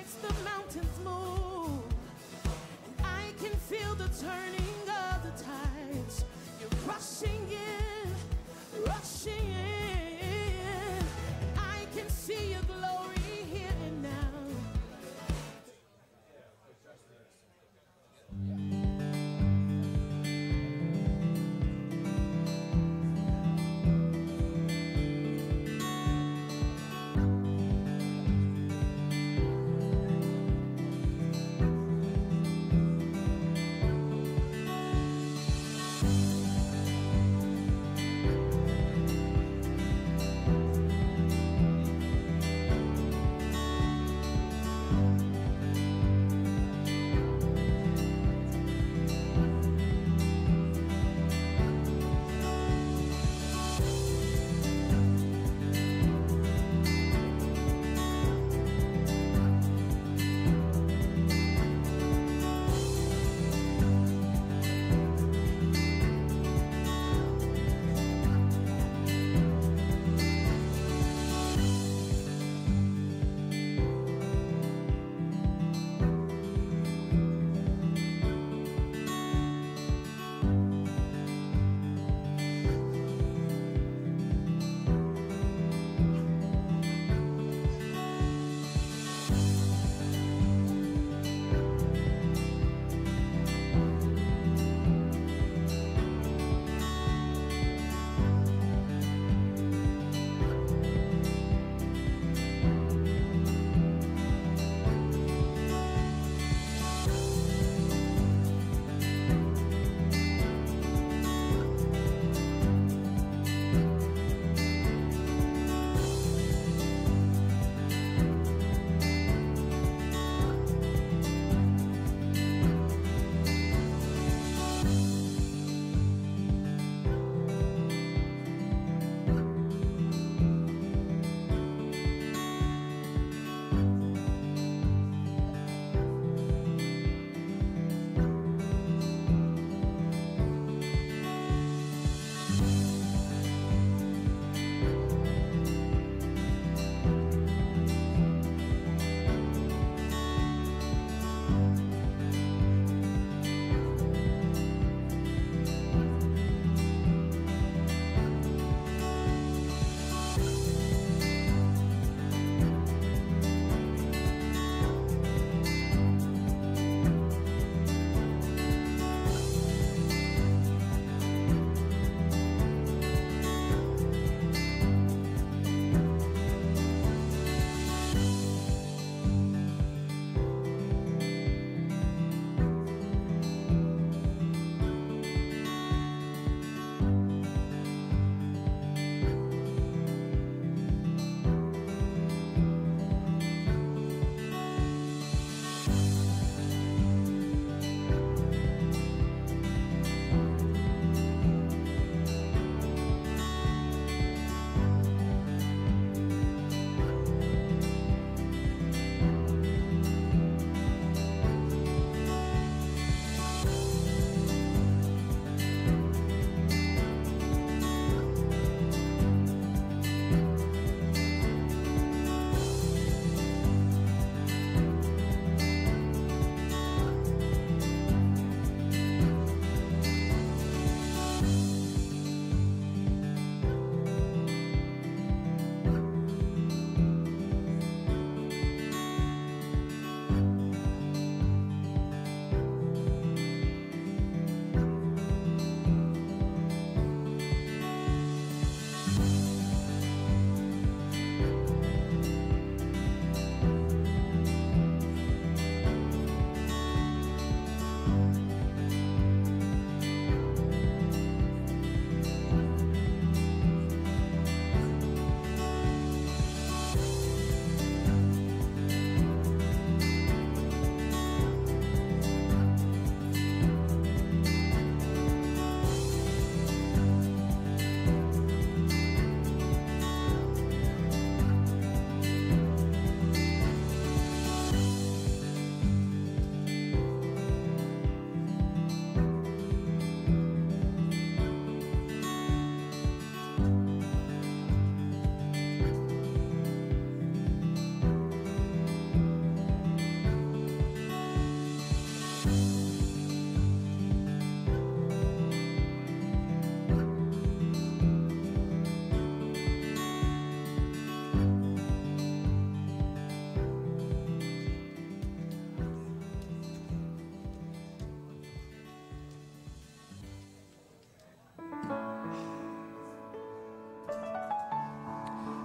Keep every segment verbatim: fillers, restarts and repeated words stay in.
makes the mountains move. And I can feel the turning of the tides. You're rushing in, rushing in. I can see your glory here and now.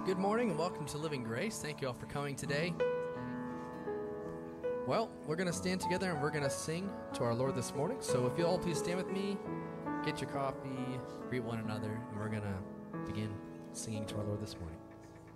Good morning and welcome to Living Grace. Thank you all for coming today. Well, we're going to stand together and we're going to sing to our Lord this morning. So if you all please stand with me, get your coffee, greet one another, and we're going to begin singing to our Lord this morning.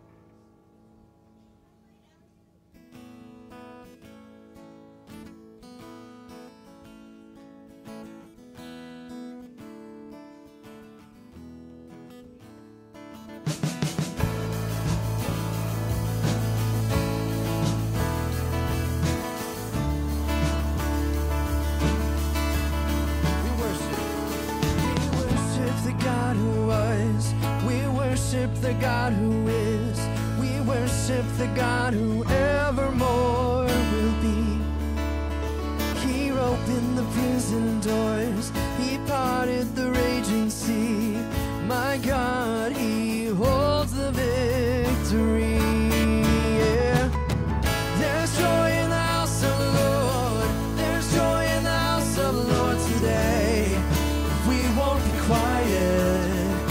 The God who is, we worship the God who evermore will be. He opened the prison doors, He parted the raging sea. My God, He holds the victory. Yeah. There's joy in the house of the Lord, there's joy in the house of the Lord today. We won't be quiet.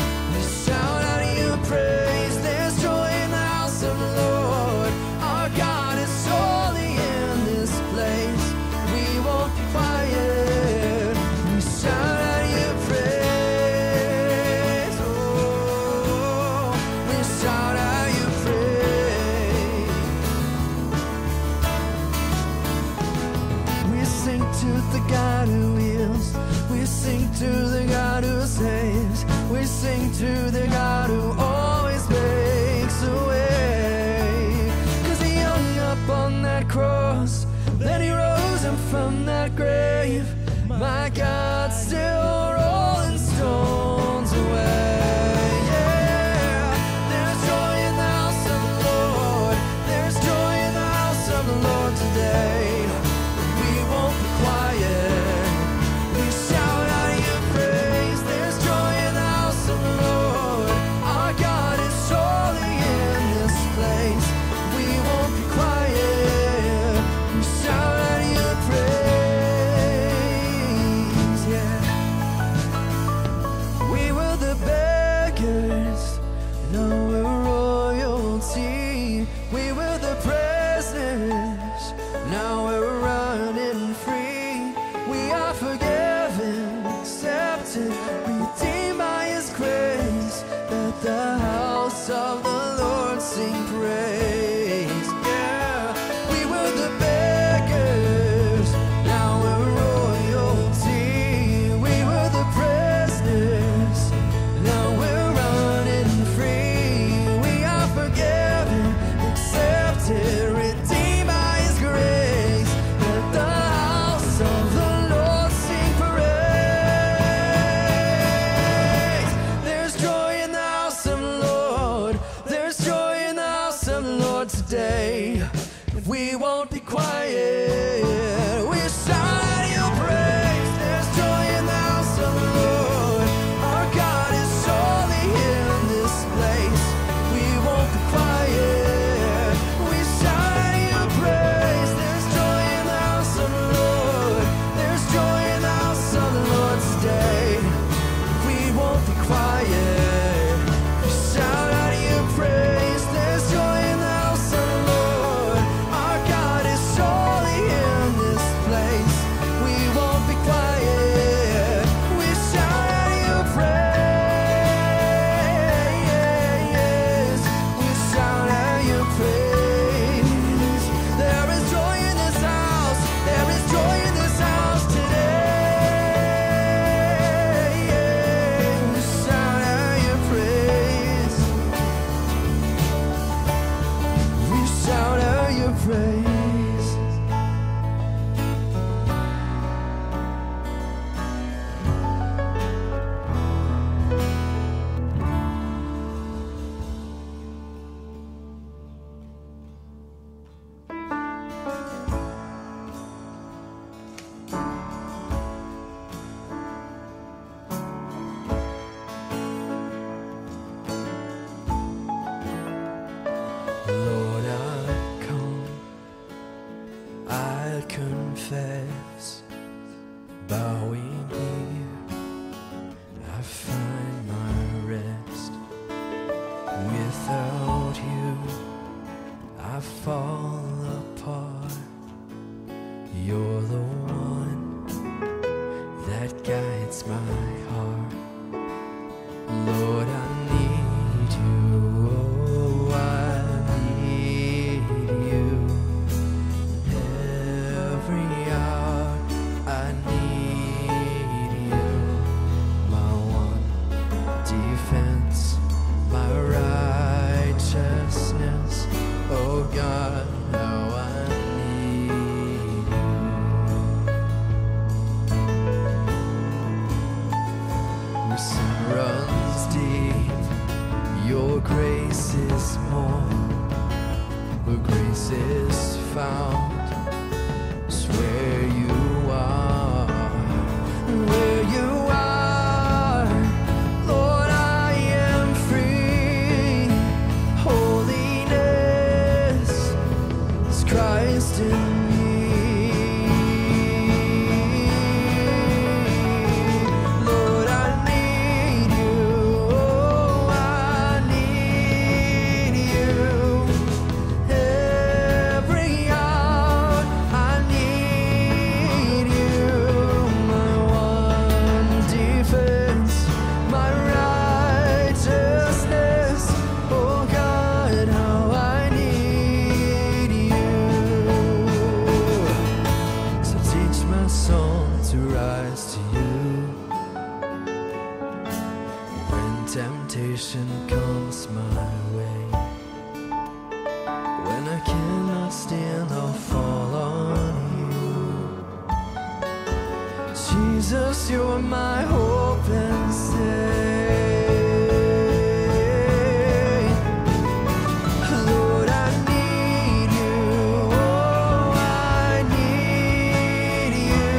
Praise, there's joy in the house of the Lord. Our God is holy in this place. We won't be quiet. We shout out your praise. Oh, we shout out your praise. We sing to the God who heals. We sing to the God who saves. We sing to the God who always makes a way. 'Cause He hung up on that cross, then He rose up from that grave. My God, still rolling stones away. Yeah, there's joy in the house of the Lord. There's joy in the house of the Lord today. We won't be quiet. We shout out your praise. There's joy in the house of the Lord. Your grace is more, where grace is found. It's where you are, where you are. Lord, I am free. Holiness is Christ in me. Lord, I need you. Oh, I need you. Every hour I need you. My one defense, my righteousness. Oh God, how I need you. So teach my soul to rise to you. When temptation comes my way, when I cannot stand, I'll fall on you. Jesus, you're my hope and stay. Lord, I need you. Oh, I need you.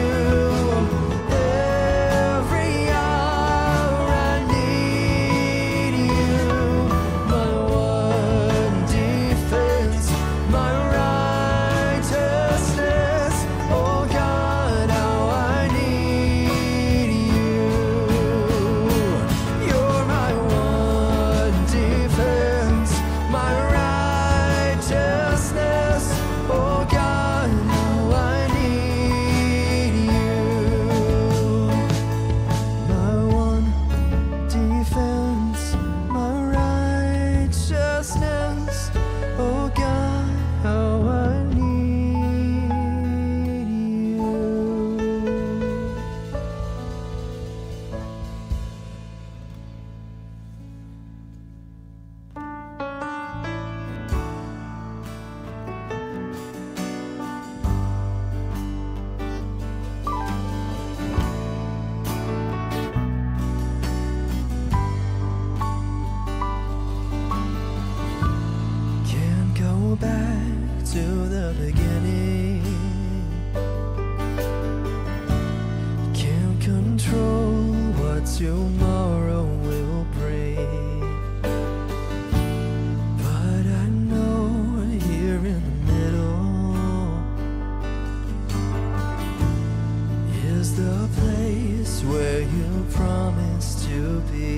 Every hour I need you. My one defense, my righteousness. Oh God, how I need you. You're my one defense, my righteousness. Oh God, how I need you. My one defense, my righteousness. Oh God, how I need you. Can't go back to the beginning. Can't control what tomorrow will bring. But I know here in the middle is the place where you promised to be.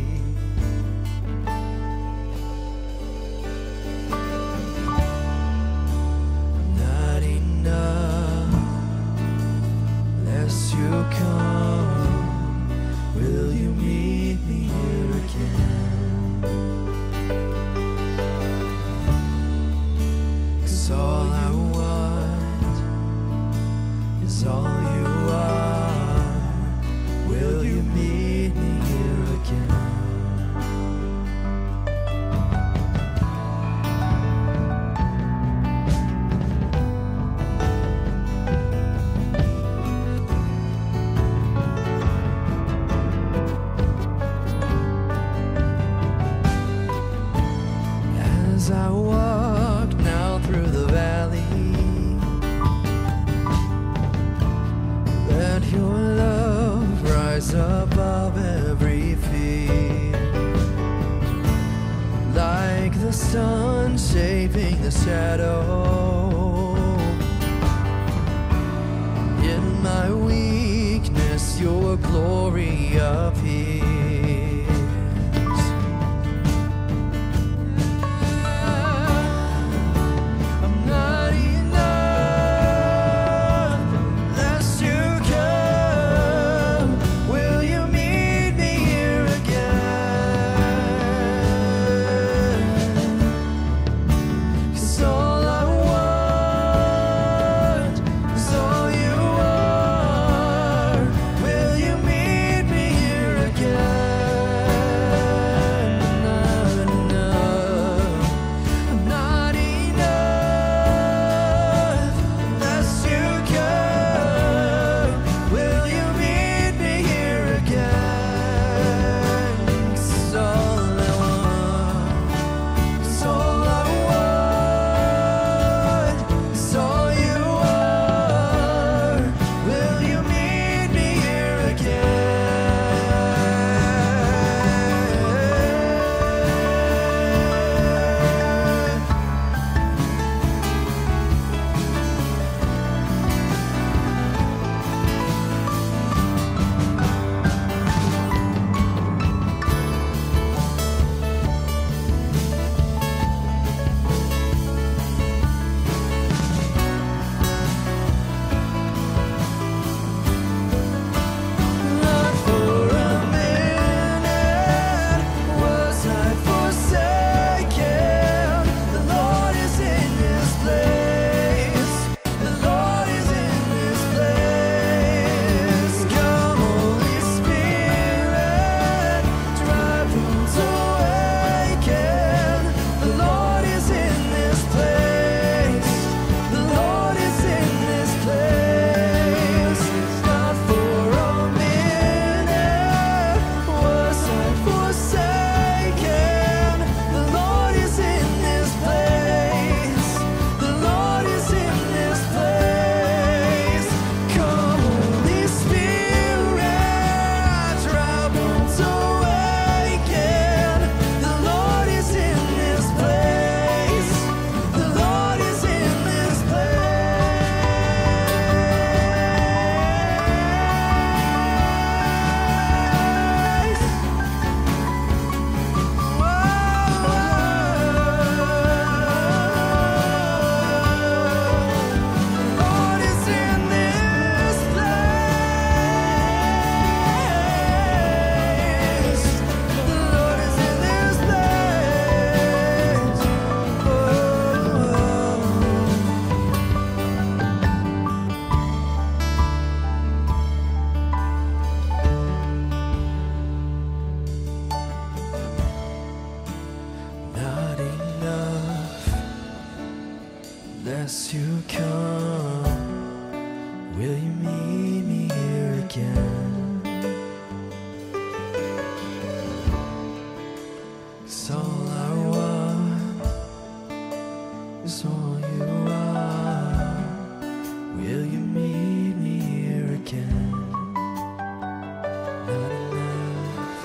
Not enough, lest you come. Will you meet me here again? 'Cause all I want is all you are. Will you meet me here again? As I walk now through the valley, let your love rise above every fear. Like the sun shaping the shadow, in my weakness your glory appears. I'm not enough unless you come. Will you meet me here again? 'Cause all I want is all you are. Will you meet me here unless you come, will you meet me here again? 'Cause all I want is all you are. Will you meet me here again? Not enough,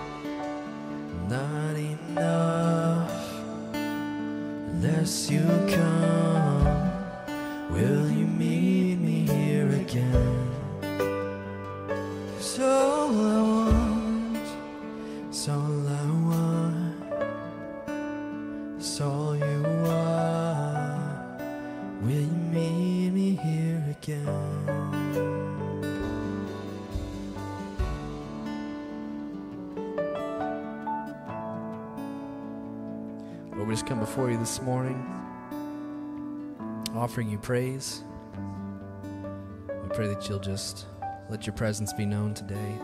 not enough. Unless you come, will you meet me here again? 'Cause all I want is all I want, is all you are. Will you meet me here again? Lord, we just come before you this morning, offering you praise. We pray that you'll just let your presence be known today.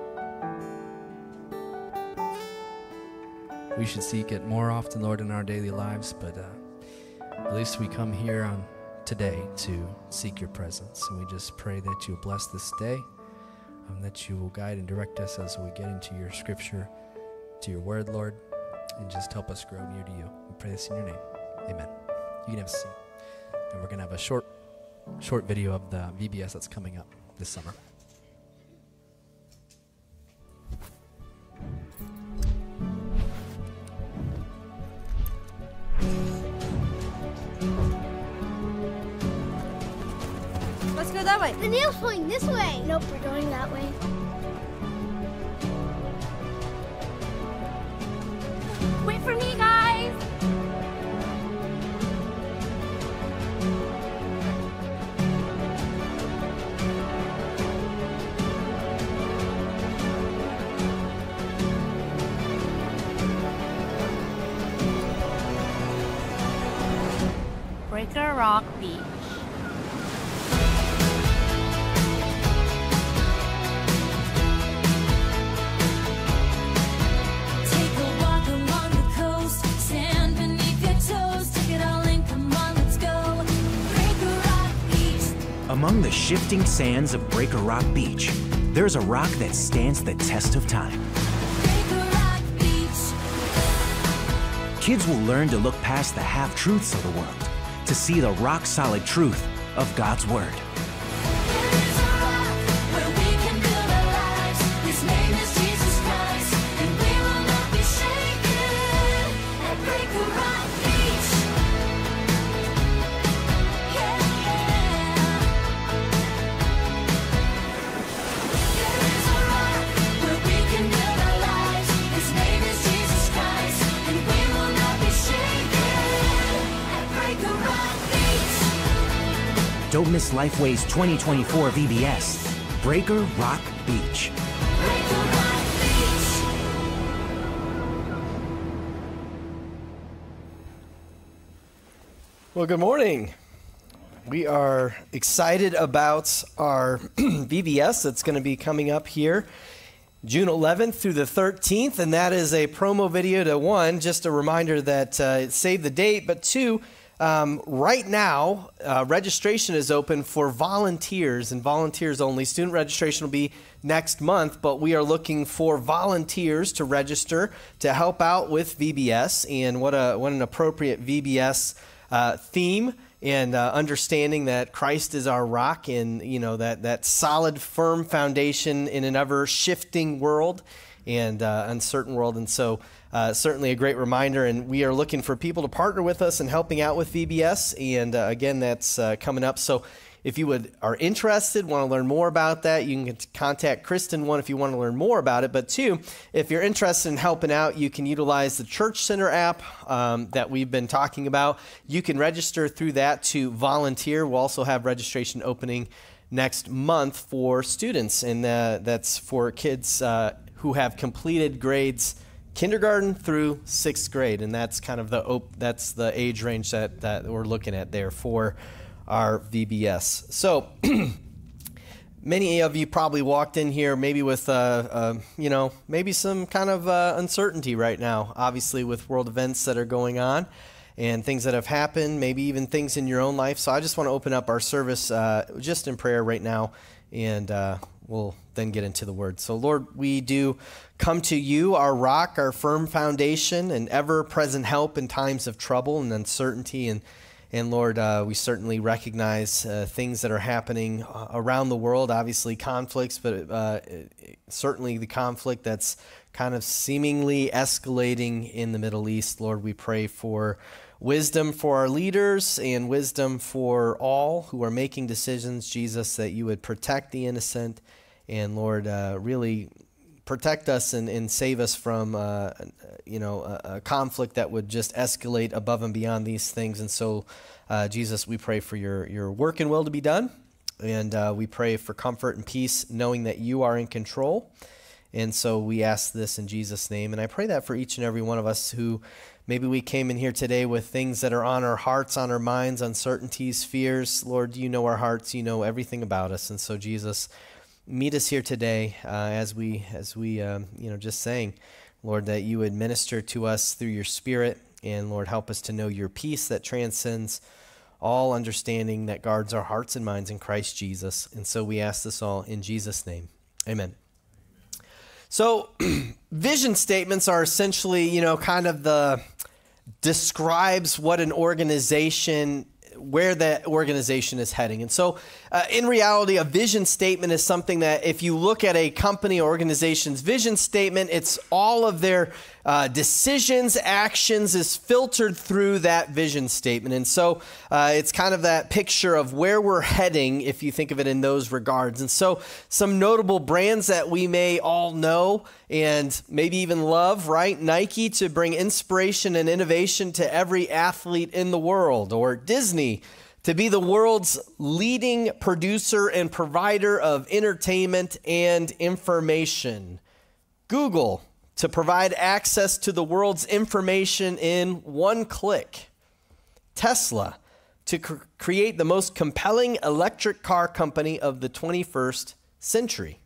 We should seek it more often, Lord, in our daily lives, but uh, at least we come here on today to seek your presence. And we just pray that you'll bless this day, and that you will guide and direct us as we get into your scripture, to your word, Lord, and just help us grow near to you. We pray this in your name. Amen. You can have a seat. And we're going to have a short, short video of the V B S that's coming up this summer. Let's go that way. The nail's pointing this way. Nope, we're going that way. Wait for me, guys. Breaker Rock Beach. Among the shifting sands of Breaker Rock Beach, there's a rock that stands the test of time. Breaker Rock Beach. Kids will learn to look past the half-truths of the world to see the rock-solid truth of God's Word. There is a rock where we can build our lives. His name is Jesus Christ, and we will not be shaken at Breaker Rock Beach. Yeah, yeah. There is a rock where we can build our lives. His name is Jesus Christ, and we will not be shaken at Breaker Rock Beach. Don't miss Lifeway's twenty twenty-four V B S, Breaker Rock Beach. Breaker Rock Beach. Well, good morning. We are excited about our V B S that's going to be coming up here June eleventh through the thirteenth, and that is a promo video to one, just a reminder that uh, save the date, but two, um, right now, uh, registration is open for volunteers and volunteers only. Student registration will be next month, but we are looking for volunteers to register to help out with V B S, and what a what an appropriate V B S uh, theme. And uh, understanding that Christ is our rock, and you know that that solid, firm foundation in an ever-shifting world and uh, uncertain world, and so uh, certainly a great reminder. And we are looking for people to partner with us in helping out with V B S. And uh, again, that's uh, coming up. So if you would are interested, want to learn more about that, you can contact Kristen. One, if you want to learn more about it, but two, if you're interested in helping out, you can utilize the Church Center app um, that we've been talking about. You can register through that to volunteer. We'll also have registration opening next month for students, and uh, that's for kids uh, who have completed grades kindergarten through sixth grade, and that's kind of the op- that's the age range that that we're looking at there for our V B S. So many of you probably walked in here maybe with, uh, uh, you know, maybe some kind of uh, uncertainty right now, obviously with world events that are going on. and things that have happened, maybe even things in your own life. So I just want to open up our service uh, just in prayer right now, and uh, we'll then get into the word. So Lord, we do come to you, our rock, our firm foundation, and ever-present help in times of trouble and uncertainty. And And Lord, uh, we certainly recognize uh, things that are happening uh, around the world, obviously conflicts, but uh, certainly the conflict that's kind of seemingly escalating in the Middle East. Lord, we pray for wisdom for our leaders and wisdom for all who are making decisions, Jesus, that you would protect the innocent and, Lord, uh, really protect us and, and save us from, uh, you know, a, a conflict that would just escalate above and beyond these things. And so, uh, Jesus, we pray for your, your work and will to be done. And uh, we pray for comfort and peace, knowing that you are in control. And so we ask this in Jesus' name. And I pray that for each and every one of us who maybe we came in here today with things that are on our hearts, on our minds, uncertainties, fears. Lord, you know our hearts. You know everything about us. And so, Jesus, meet us here today uh, as we, as we um, you know, just saying, Lord, that you would minister to us through your Spirit, and Lord, help us to know your peace that transcends all understanding, that guards our hearts and minds in Christ Jesus. And so we ask this all in Jesus' name. Amen. So vision statements are essentially, you know, kind of the describes what an organization, where that organization is heading. And so uh, in reality, a vision statement is something that if you look at a company or organization's vision statement, it's all of their uh, decisions, actions is filtered through that vision statement. And so uh, it's kind of that picture of where we're heading if you think of it in those regards. And so some notable brands that we may all know and maybe even love, right? Nike, to bring inspiration and innovation to every athlete in the world, or Disney, to be the world's leading producer and provider of entertainment and information. Google, to provide access to the world's information in one click. Tesla, to cr- create the most compelling electric car company of the twenty-first century.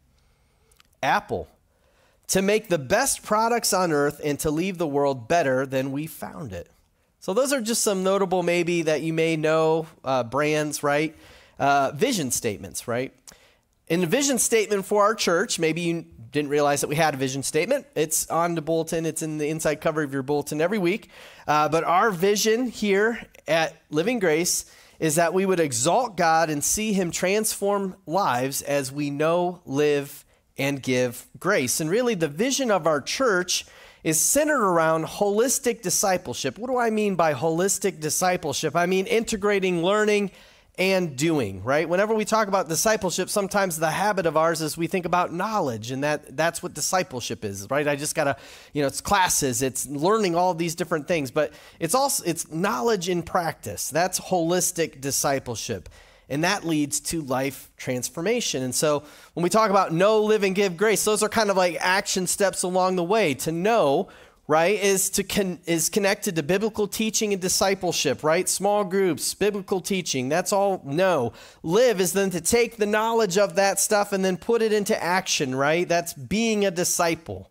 Apple, to make the best products on earth and to leave the world better than we found it. So those are just some notable, maybe, that you may know, uh, brands, right? Uh, vision statements, right? In the vision statement for our church, maybe you didn't realize that we had a vision statement. It's on the bulletin. It's in the inside cover of your bulletin every week. Uh, but our vision here at Living Grace is that we would exalt God and see him transform lives as we know, live, and give grace. And really, the vision of our church is centered around holistic discipleship. What do I mean by holistic discipleship? I mean integrating learning and doing, right? Whenever we talk about discipleship, sometimes the habit of ours is we think about knowledge, and that that's what discipleship is, right? I just gotta, you know, it's classes, it's learning all these different things, but it's also, it's knowledge in practice. That's holistic discipleship. And that leads to life transformation. And so when we talk about know, live, and give grace, those are kind of like action steps along the way. To know, right, is to con- is connected to biblical teaching and discipleship, right? Small groups, biblical teaching, that's all know. Live is then to take the knowledge of that stuff and then put it into action, right? That's being a disciple.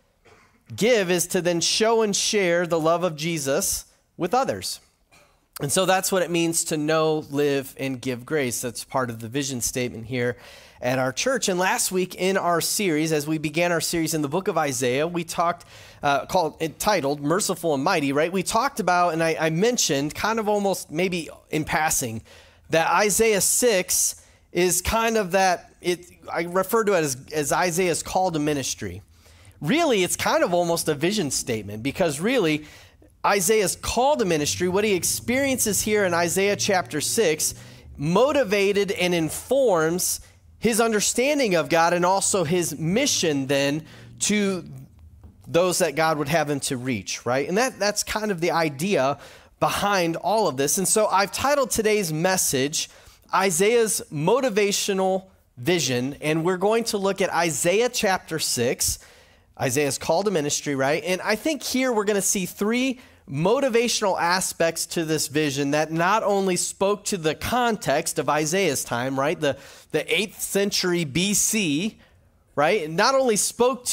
Give is to then show and share the love of Jesus with others. And so that's what it means to know, live, and give grace. That's part of the vision statement here at our church. And last week in our series, as we began our series in the book of Isaiah, we talked, uh, called, entitled Merciful and Mighty, right? We talked about, and I, I mentioned kind of almost maybe in passing, that Isaiah six is kind of that, it. I refer to it as, as Isaiah's call to ministry. Really, it's kind of almost a vision statement, because really, Isaiah's call to ministry, what he experiences here in Isaiah chapter six, motivated and informs his understanding of God and also his mission then to those that God would have him to reach, right? And that that's kind of the idea behind all of this. And so I've titled today's message, Isaiah's Motivational Vision, and we're going to look at Isaiah chapter six, Isaiah's call to ministry, right? And I think here we're going to see three motivational aspects to this vision that not only spoke to the context of Isaiah's time, right? The, the eighth century B C, right? It not only spoke to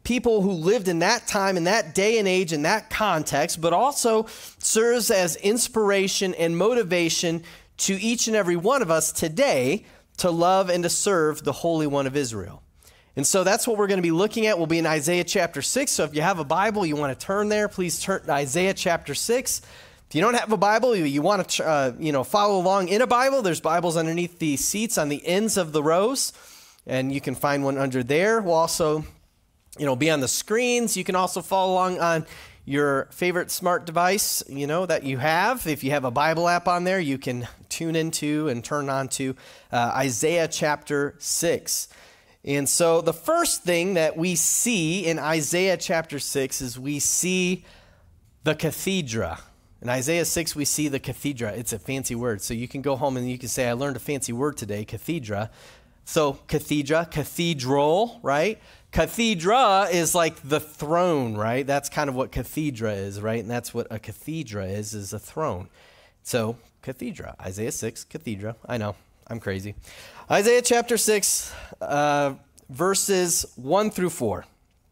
people who lived in that time, in that day and age, in that context, but also serves as inspiration and motivation to each and every one of us today to love and to serve the Holy One of Israel. And so that's what we're going to be looking at. We'll be in Isaiah chapter six. So if you have a Bible, you want to turn there, please turn to Isaiah chapter six. If you don't have a Bible, you, you want to uh, you know, follow along in a Bible, there's Bibles underneath the seats on the ends of the rows, and you can find one under there. We'll also you know, be on the screens. You can also follow along on your favorite smart device, you know, that you have. If you have a Bible app on there, you can tune into and turn on to uh, Isaiah chapter six. And so the first thing that we see in Isaiah chapter six is we see the cathedra. In Isaiah six, we see the cathedra. It's a fancy word. So you can go home and you can say, I learned a fancy word today, cathedra. So cathedra, cathedral, right? Cathedra is like the throne, right? That's kind of what cathedra is, right? And that's what a cathedra is, is a throne. So cathedra, Isaiah six, cathedra. I know, I'm crazy. Isaiah chapter six, uh, verses one through four.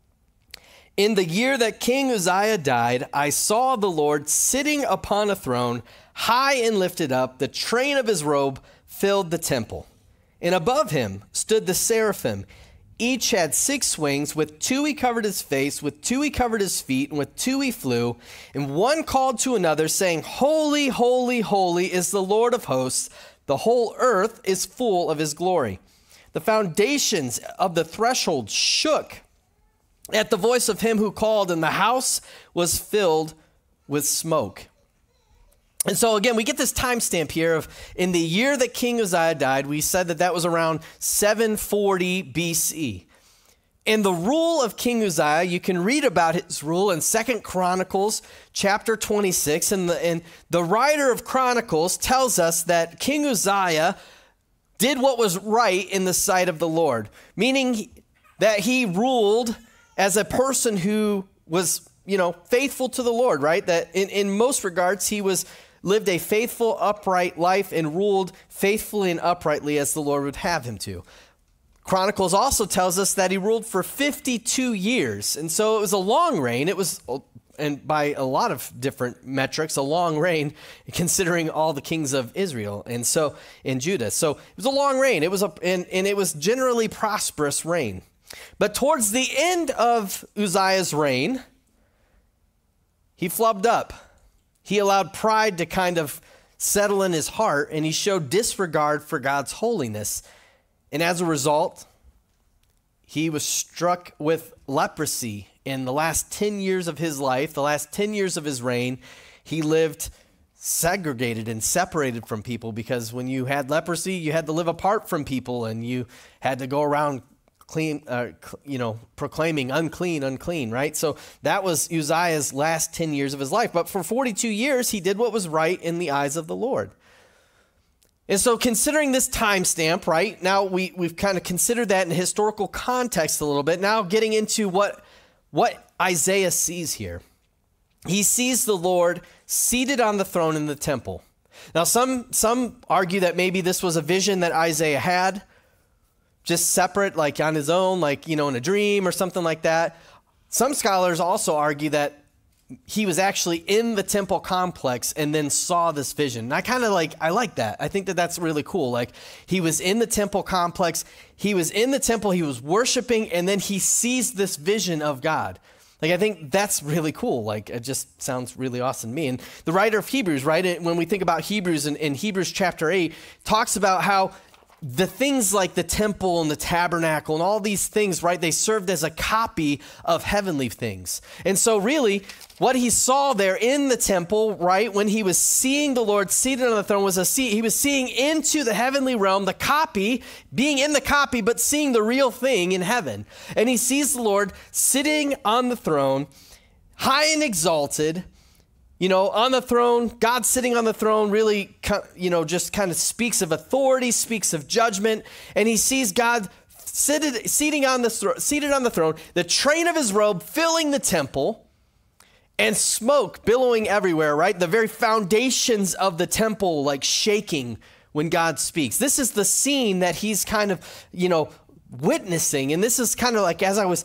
In the year that King Uzziah died, I saw the Lord sitting upon a throne, high and lifted up. The train of his robe filled the temple. And above him stood the seraphim. Each had six wings. With two he covered his face, with two he covered his feet, and with two he flew. And one called to another, saying, Holy, holy, holy is the Lord of hosts. The whole earth is full of his glory. The foundations of the threshold shook at the voice of him who called, and the house was filled with smoke. And so again, we get this timestamp here of in the year that King Uzziah died. We said that that was around seven forty B C. In the rule of King Uzziah, you can read about his rule in Second Chronicles chapter twenty-six. And the, and the writer of Chronicles tells us that King Uzziah did what was right in the sight of the Lord, meaning that he ruled as a person who was, you know, faithful to the Lord, right? That in, in most regards, he was lived a faithful, upright life and ruled faithfully and uprightly as the Lord would have him to. Chronicles also tells us that he ruled for fifty-two years. And so it was a long reign. It was, and by a lot of different metrics, a long reign considering all the kings of Israel and so in Judah. So it was a long reign. It was a, and, and it was generally prosperous reign. But towards the end of Uzziah's reign, he flubbed up. He allowed pride to kind of settle in his heart, and he showed disregard for God's holiness. And as a result, he was struck with leprosy. In the last ten years of his life, the last ten years of his reign, he lived segregated and separated from people, because when you had leprosy, you had to live apart from people, and you had to go around clean, uh, you know, proclaiming unclean, unclean, right? So that was Uzziah's last ten years of his life. But for forty-two years, he did what was right in the eyes of the Lord. And so considering this timestamp, right, now we, we've kind of considered that in historical context a little bit. Now getting into what, what Isaiah sees here. He sees the Lord seated on the throne in the temple. Now some, some argue that maybe this was a vision that Isaiah had, just separate, like on his own, like, you know, in a dream or something like that. Some scholars also argue that he was actually in the temple complex and then saw this vision. And I kind of like, I like that. I think that that's really cool. Like he was in the temple complex, he was in the temple, he was worshiping, and then he sees this vision of God. Like, I think that's really cool. Like, it just sounds really awesome to me. And the writer of Hebrews, right, when we think about Hebrews in, in Hebrews chapter eight, talks about how the things like the temple and the tabernacle and all these things, right, they served as a copy of heavenly things. And so really what he saw there in the temple, right, when he was seeing the Lord seated on the throne was a see, he was seeing into the heavenly realm, the copy, being in the copy, but seeing the real thing in heaven. And he sees the Lord sitting on the throne, high and exalted. You know, on the throne, God sitting on the throne really, you know, just kind of speaks of authority, speaks of judgment, and he sees God seated, seating on the seated on the throne, the train of his robe filling the temple, and smoke billowing everywhere, right? The very foundations of the temple like shaking when God speaks. This is the scene that he's kind of, you know, witnessing, and this is kind of like, as I was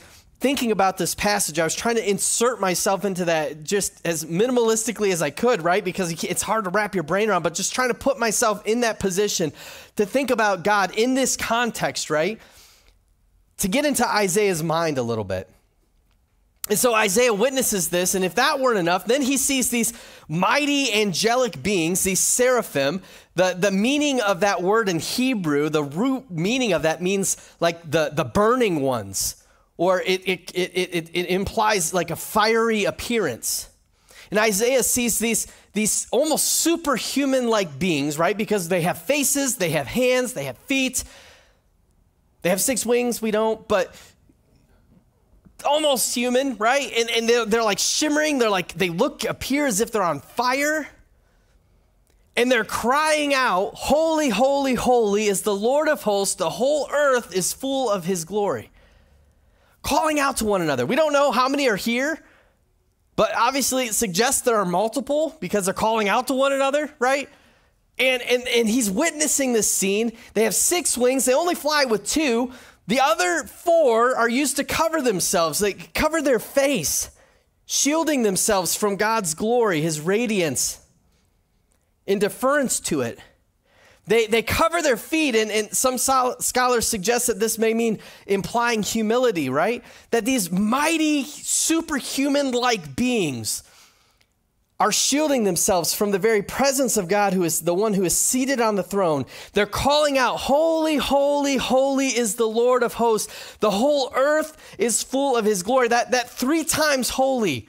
thinking about this passage, I was trying to insert myself into that just as minimalistically as I could, right? Because it's hard to wrap your brain around, but just trying to put myself in that position to think about God in this context, right? To get into Isaiah's mind a little bit. And so Isaiah witnesses this, and if that weren't enough, then he sees these mighty angelic beings, these seraphim. The, the meaning of that word in Hebrew, the root meaning of that means like the, the burning ones, or it, it, it, it, it implies like a fiery appearance. And Isaiah sees these, these almost superhuman-like beings, right? Because they have faces, they have hands, they have feet. They have six wings, we don't, but almost human, right? And, and they're, they're like shimmering. They're like, they look, appear as if they're on fire. And they're crying out, holy, holy, holy is the Lord of hosts. The whole earth is full of his glory. Calling out to one another. We don't know how many are here, but obviously it suggests there are multiple because they're calling out to one another, right? And, and, and he's witnessing this scene. They have six wings. They only fly with two. The other four are used to cover themselves. They cover their face, shielding themselves from God's glory, his radiance, in deference to it. They, they cover their feet, and, and some sol- scholars suggest that this may mean implying humility, right? That these mighty, superhuman-like beings are shielding themselves from the very presence of God, who is the one who is seated on the throne. They're calling out, holy, holy, holy is the Lord of hosts. The whole earth is full of his glory. That, that three times holy.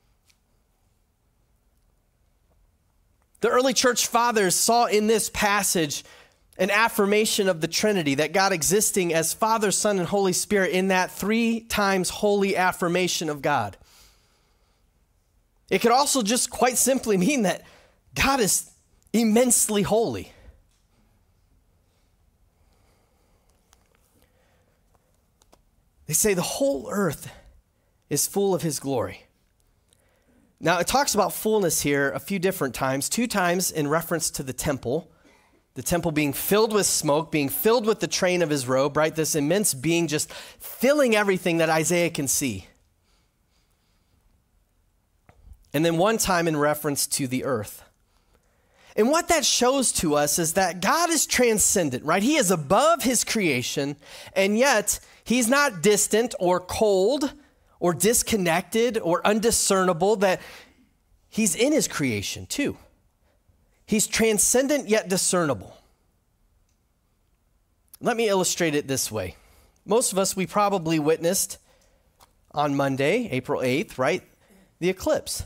The early church fathers saw in this passage an affirmation of the Trinity, that God existing as Father, Son, and Holy Spirit in that three times holy affirmation of God. It could also just quite simply mean that God is immensely holy. They say the whole earth is full of his glory. Now, it talks about fullness here a few different times, two times in reference to the temple, the temple being filled with smoke, being filled with the train of his robe, right? This immense being just filling everything that Isaiah can see. And then one time in reference to the earth. And what that shows to us is that God is transcendent, right? He is above his creation, and yet he's not distant or cold or disconnected or undiscernible, that he's in his creation too. He's transcendent yet discernible. Let me illustrate it this way. Most of us, we probably witnessed on Monday, April eighth, right? The eclipse.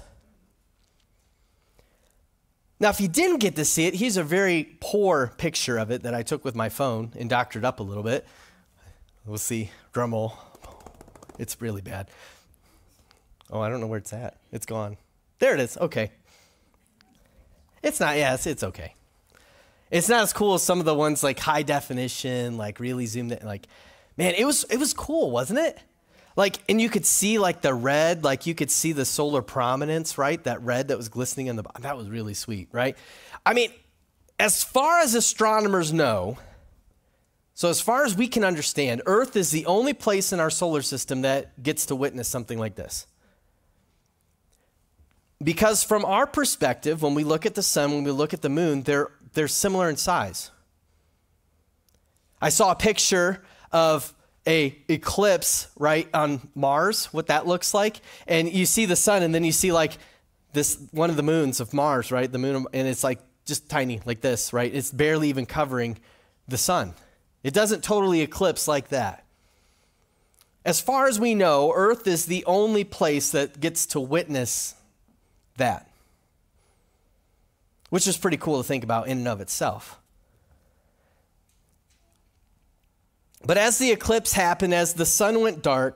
Now, if you didn't get to see it, here's a very poor picture of it that I took with my phone and doctored up a little bit. We'll see. Drum roll. It's really bad. Oh, I don't know where it's at. It's gone. There it is. Okay. It's not, yes, it's okay. It's not as cool as some of the ones like high definition, like really zoomed in. Like, man, it was it was cool, wasn't it? Like, and you could see like the red, like you could see the solar prominence, right? That red that was glistening on the bottom. That was really sweet, right? I mean, as far as astronomers know, so as far as we can understand, Earth is the only place in our solar system that gets to witness something like this. Because from our perspective, when we look at the sun, when we look at the moon, they're, they're similar in size. I saw a picture of a eclipse, right, on Mars, what that looks like. And you see the sun, and then you see like this, one of the moons of Mars, right? The moon, and it's like just tiny like this, right? It's barely even covering the sun. It doesn't totally eclipse like that. As far as we know, Earth is the only place that gets to witness that, which is pretty cool to think about in and of itself. But as the eclipse happened, as the sun went dark,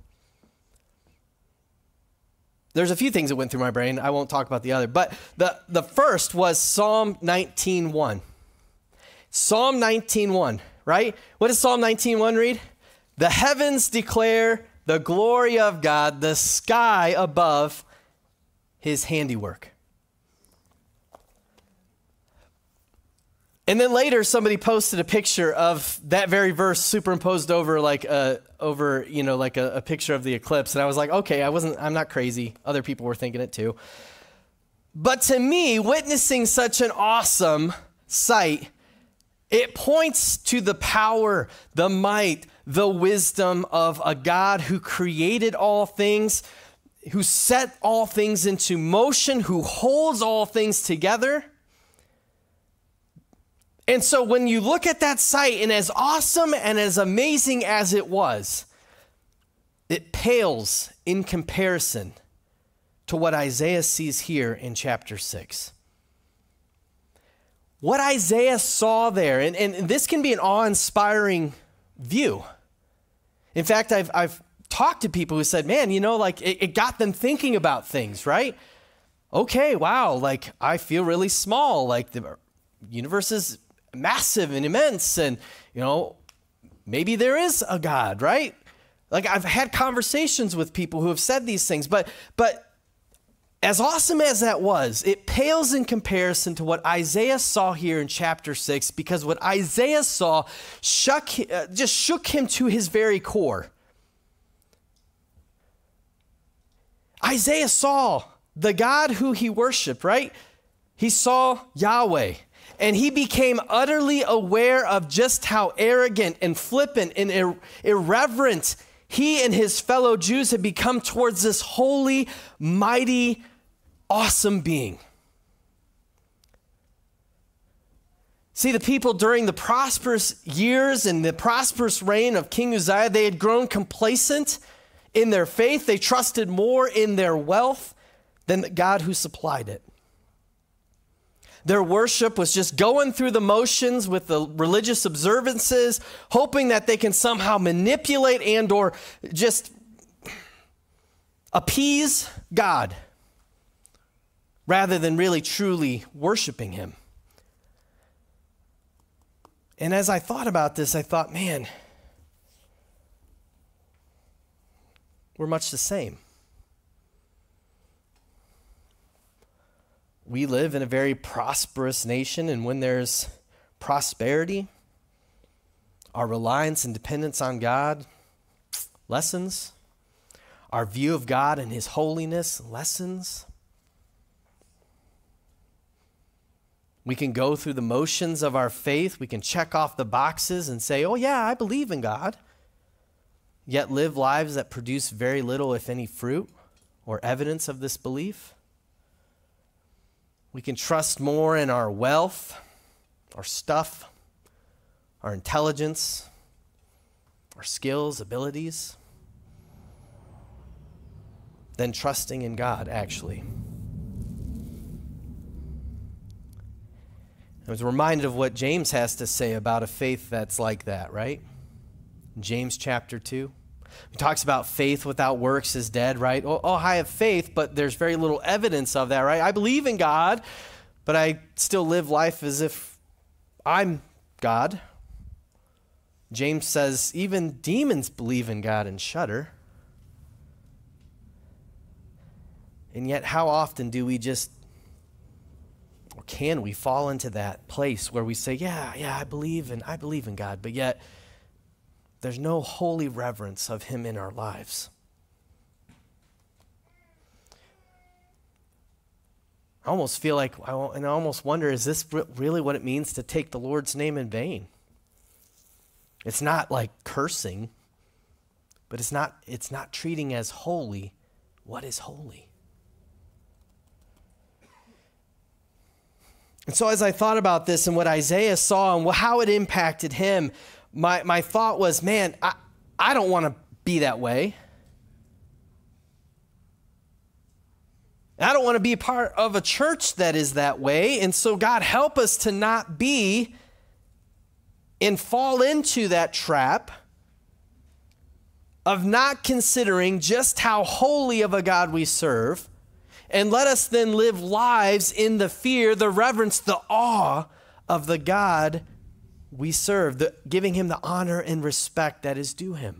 there's a few things that went through my brain. I won't talk about the other. But the, the first was Psalm nineteen one. Psalm nineteen one, right? What does Psalm nineteen one read? The heavens declare the glory of God, the sky above his handiwork. And then later, somebody posted a picture of that very verse superimposed over like a, over, you know, like a, a picture of the eclipse. And I was like, okay, I wasn't, I'm not crazy. Other people were thinking it too. But to me, witnessing such an awesome sight, it points to the power, the might, the wisdom of a God who created all things, who set all things into motion, who holds all things together. And so when you look at that sight, and as awesome and as amazing as it was, it pales in comparison to what Isaiah sees here in chapter six. What Isaiah saw there, and, and this can be an awe-inspiring view. In fact, I've, I've talked to people who said, man, you know, like it, it got them thinking about things, right? Okay, wow, like I feel really small, like the universe is massive and immense, and you know, maybe there is a God, right? Like I've had conversations with people who have said these things, but but as awesome as that was, it pales in comparison to what Isaiah saw here in chapter six, because what Isaiah saw shook, uh, just shook him to his very core. Isaiah saw the God who he worshiped, right? He saw Yahweh. And he became utterly aware of just how arrogant and flippant and ir- irreverent he and his fellow Jews had become towards this holy, mighty, awesome being. See, the people during the prosperous years and the prosperous reign of King Uzziah, they had grown complacent in their faith. They trusted more in their wealth than the God who supplied it. Their worship was just going through the motions with the religious observances, hoping that they can somehow manipulate and or just appease God rather than really truly worshiping him. And as I thought about this, I thought, man, we're much the same. We live in a very prosperous nation, and when there's prosperity, our reliance and dependence on God lessens. Our view of God and his holiness lessens. We can go through the motions of our faith. We can check off the boxes and say, oh yeah, I believe in God, yet live lives that produce very little, if any, fruit or evidence of this belief. We can trust more in our wealth, our stuff, our intelligence, our skills, abilities, than trusting in God, actually. I was reminded of what James has to say about a faith that's like that, right? James chapter two. He talks about faith without works is dead, right? Oh, oh, I have faith, but there's very little evidence of that, right? I believe in God, but I still live life as if I'm God. James says even demons believe in God and shudder. And yet how often do we just, or can we fall into that place where we say, yeah, yeah, I believe in, I believe in God, but yet there's no holy reverence of him in our lives. I almost feel like, and I almost wonder, is this really what it means to take the Lord's name in vain? It's not like cursing, but it's not, it's not treating as holy what is holy. And so as I thought about this and what Isaiah saw and how it impacted him, my, my thought was, man, I, I don't want to be that way. I don't want to be a part of a church that is that way. And so God, help us to not be and fall into that trap of not considering just how holy of a God we serve. And let us then live lives in the fear, the reverence, the awe of the God we serve, the, giving him the honor and respect that is due him.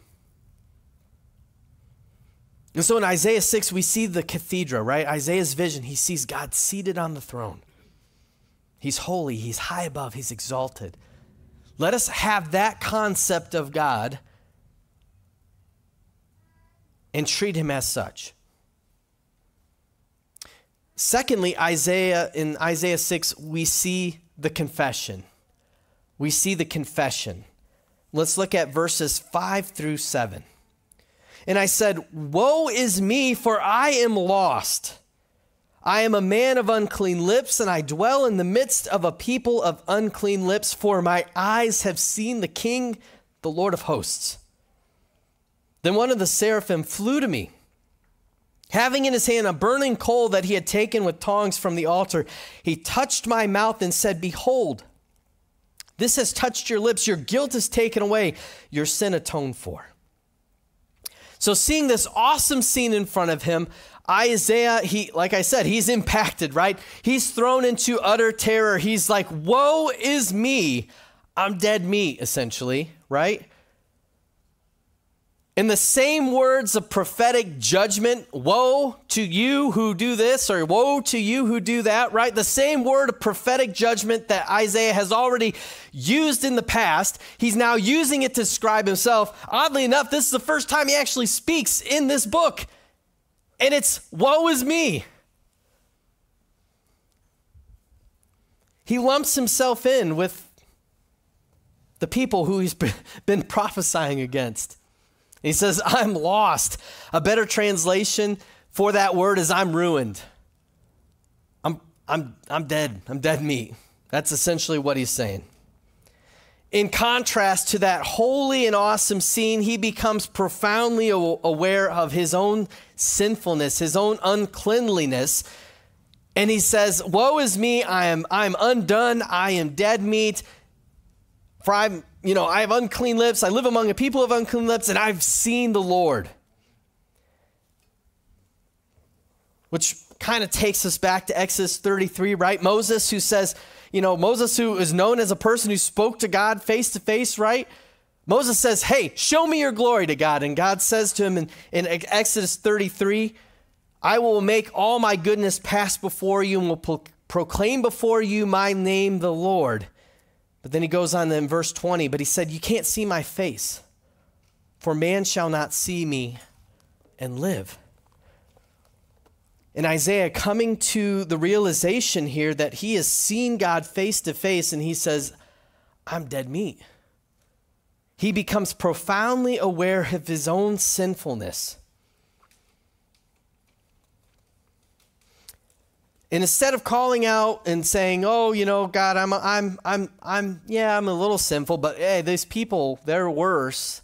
And so in Isaiah six, we see the cathedra, right? Isaiah's vision, he sees God seated on the throne. He's holy. He's high above. He's exalted. Let us have that concept of God and treat him as such. Secondly, Isaiah in Isaiah six, we see the confession. We see the confession. Let's look at verses five through seven. And I said, woe is me, for I am lost. I am a man of unclean lips, and I dwell in the midst of a people of unclean lips, for my eyes have seen the King, the Lord of hosts. Then one of the seraphim flew to me, having in his hand a burning coal that he had taken with tongs from the altar. He touched my mouth and said, behold, this has touched your lips. Your guilt is taken away, your sin atoned for. So seeing this awesome scene in front of him, Isaiah, he, like I said, he's impacted, right? He's thrown into utter terror. He's like, woe is me. I'm dead meat, essentially, right? In the same words of prophetic judgment, woe to you who do this, or woe to you who do that, right? The same word of prophetic judgment that Isaiah has already used in the past, he's now using it to describe himself. Oddly enough, this is the first time he actually speaks in this book, and it's woe is me. He lumps himself in with the people who he's been prophesying against. He says, I'm lost. A better translation for that word is I'm ruined. I'm, I'm, I'm dead. I'm dead meat. That's essentially what he's saying. In contrast to that holy and awesome scene, he becomes profoundly aware of his own sinfulness, his own uncleanliness. And he says, woe is me. I am, I am undone. I am dead meat. For I'm, you know, I have unclean lips. I live among a people of unclean lips, and I've seen the Lord. Which kind of takes us back to Exodus thirty-three, right? Moses, who says, you know, Moses, who is known as a person who spoke to God face to face, right? Moses says, hey, show me your glory to God. And God says to him in, in Exodus thirty-three, I will make all my goodness pass before you and will pro- proclaim before you my name, the Lord. But then he goes on in verse twenty, but he said, you can't see my face, for man shall not see me and live. And Isaiah coming to the realization here that he has seen God face to face, and he says, I'm dead meat. He becomes profoundly aware of his own sinfulness. And instead of calling out and saying, oh, you know, God, I'm, I'm, I'm, I'm, yeah, I'm a little sinful, but hey, these people, they're worse.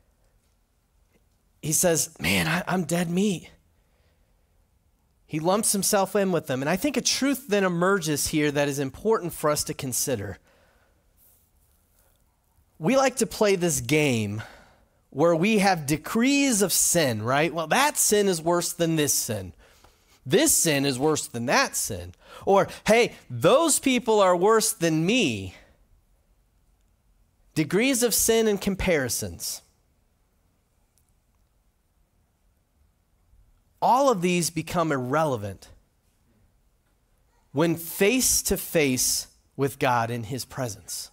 He says, man, I, I'm dead meat. He lumps himself in with them. And I think a truth then emerges here that is important for us to consider. We like to play this game where we have degrees of sin, right? Well, that sin is worse than this sin. This sin is worse than that sin. Or, hey, those people are worse than me. Degrees of sin and comparisons. All of these become irrelevant when face to face with God in his presence.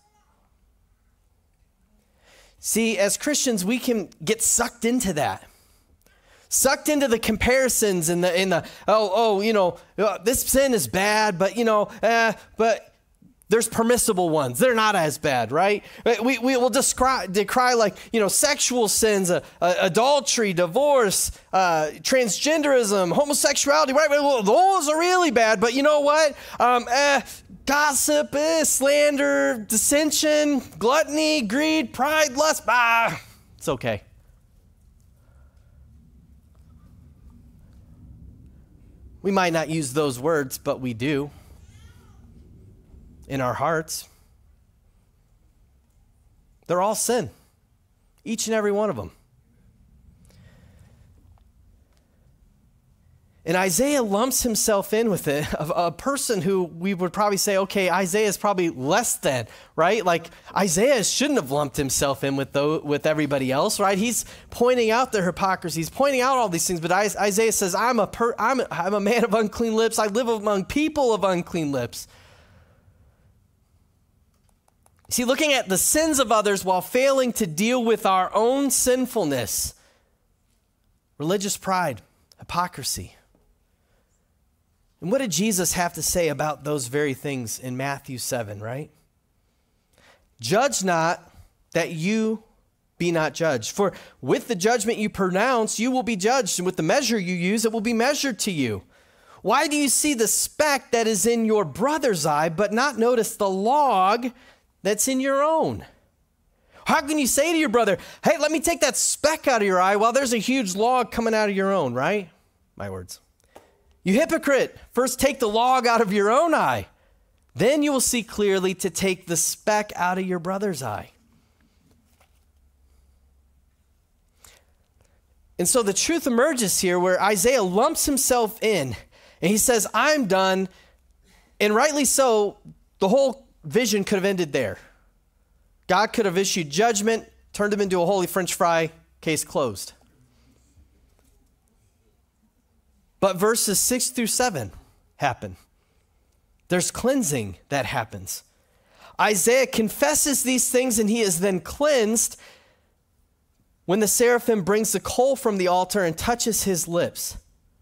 See, as Christians, we can get sucked into that. Sucked into the comparisons and the, in the oh, oh, you know, this sin is bad, but, you know, eh, but there's permissible ones. They're not as bad, right? We, we will decry, decry like, you know, sexual sins, uh, uh, adultery, divorce, uh, transgenderism, homosexuality, right? Well, those are really bad, but you know what? Um, eh, gossip, eh, slander, dissension, gluttony, greed, pride, lust, ah, it's okay. We might not use those words, but we do in our hearts. They're all sin, each and every one of them. And Isaiah lumps himself in with it, a, a person who we would probably say, okay, Isaiah is probably less than, right? Like Isaiah shouldn't have lumped himself in with the, with everybody else, right? He's pointing out their hypocrisy. He's pointing out all these things, but Isaiah says, I'm a, per, I'm a, I'm a man of unclean lips. I live among people of unclean lips. See, looking at the sins of others while failing to deal with our own sinfulness, religious pride, hypocrisy. And what did Jesus have to say about those very things in Matthew seven, right? Judge not that you be not judged. For with the judgment you pronounce, you will be judged. And with the measure you use, it will be measured to you. Why do you see the speck that is in your brother's eye, but not notice the log that's in your own? How can you say to your brother, hey, let me take that speck out of your eye while there's a huge log coming out of your own, right? My words. You hypocrite, first take the log out of your own eye. Then you will see clearly to take the speck out of your brother's eye. And so the truth emerges here where Isaiah lumps himself in and he says, I'm done. And rightly so, the whole vision could have ended there. God could have issued judgment, turned him into a holy French fry, case closed. But verses six through seven happen. There's cleansing that happens. Isaiah confesses these things and he is then cleansed when the seraphim brings the coal from the altar and touches his lips.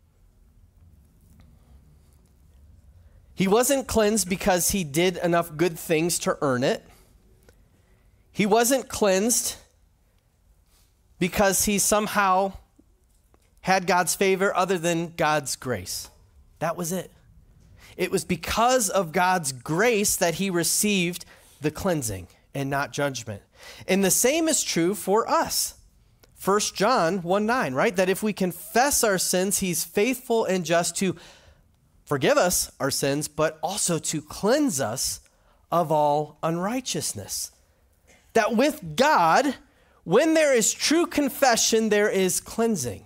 He wasn't cleansed because he did enough good things to earn it. He wasn't cleansed because he somehow had God's favor other than God's grace. That was it. It was because of God's grace that he received the cleansing and not judgment. And the same is true for us. First John one nine, right? That if we confess our sins, he's faithful and just to forgive us our sins, but also to cleanse us of all unrighteousness. That with God, when there is true confession, there is cleansing.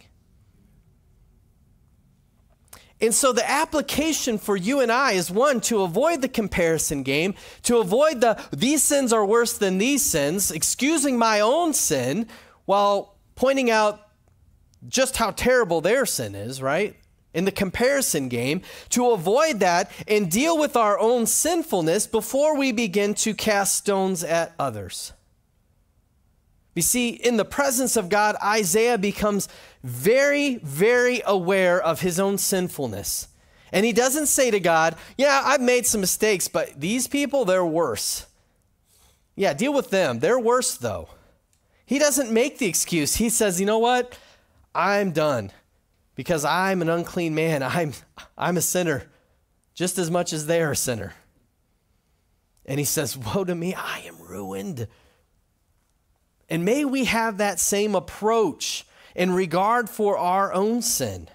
And so the application for you and I is, one, to avoid the comparison game, to avoid the these sins are worse than these sins, excusing my own sin while pointing out just how terrible their sin is, right? In the comparison game, to avoid that and deal with our own sinfulness before we begin to cast stones at others. You see, in the presence of God, Isaiah becomes very, very aware of his own sinfulness. And he doesn't say to God, yeah, I've made some mistakes, but these people, they're worse. Yeah, deal with them. They're worse, though. He doesn't make the excuse. He says, you know what? I'm done because I'm an unclean man. I'm, I'm a sinner just as much as they're a sinner. And he says, woe to me, I am ruined. And may we have that same approach in regard for our own sin.